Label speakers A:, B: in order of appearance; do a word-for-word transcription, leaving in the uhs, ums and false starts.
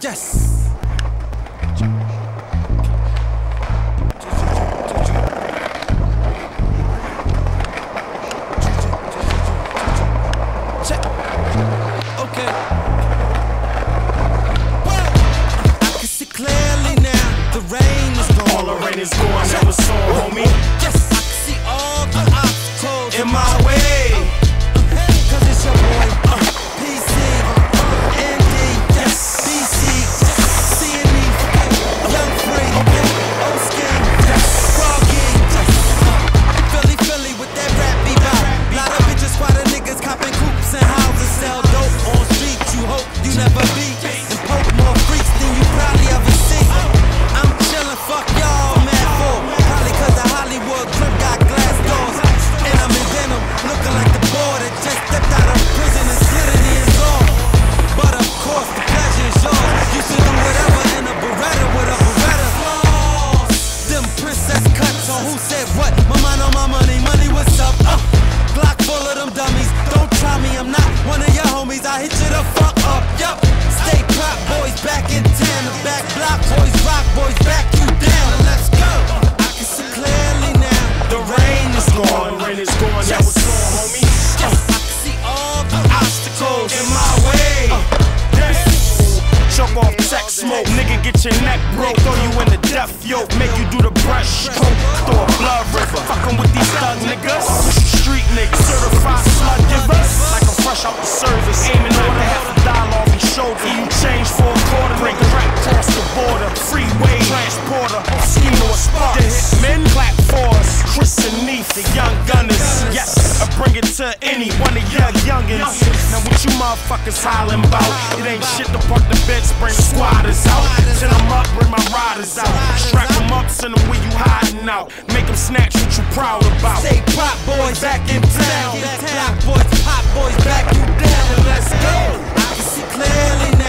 A: Yes. Check. Okay. I can see clearly now. The rain is gone.
B: All the rain is gone. Never saw, homie.
A: Yes. I can see all the obstacles
B: In my way.
A: Cause it's your boy, uh, P C, uh, N D, yes, B C, C N E, Young Free, O-Skin, Froggy, Philly, Philly with that rap bebop. Lot of bitches, squad of niggas copping coops and houses, sell dope on streets. You hope you never be and poke more freaks than you probably ever see. I'm chillin', fuck y'all mad for. Probably cause the Hollywood crib got glass doors. And I'm in denim, looking like the boy that just stepped out of prison and slid in his law. But of course, the pleasure is yours. You should do whatever in a Beretta with a Beretta. Them princess cuts on who said what. My mind on my money, money what's up? Uh, Glock full of them dummies. Don't try me, I'm not one of your homies. I hit you the fuck up, yup. Stay prop boys back in town. The back block boys, rock boys, back you down. And let's go. I can see clearly now.
B: The rain is gone. The rain is gone. That was all, homie.
A: Yes, I can see all the obstacles
B: In my way. Choke off tech smoke, nigga, get your neck broke. Throw you in the death yoke, make you do the breast stroke. Throw a blood river, fucking with these thug niggas. Street niggas, certified slug givers. Like I'm fresh out the service, aiming over half a dollar off your shoulder. You change for a quarter, break a crack across the border. Freeway transporter, scheme or spark. The hitmen clap for us, Chris and Neef, the young gunners. Yes, I bring it to any one of your youngins. Now what you motherfuckers hollering about? It ain't shit to park the beds, bring the squatters out. Send them up, bring my riders out. Strap them up, send them where you hiding out. Make them snatch what you proud about.
A: Say prop boys back in town. Black boys, pop boys, back you down. Let's go. I can see clearly now.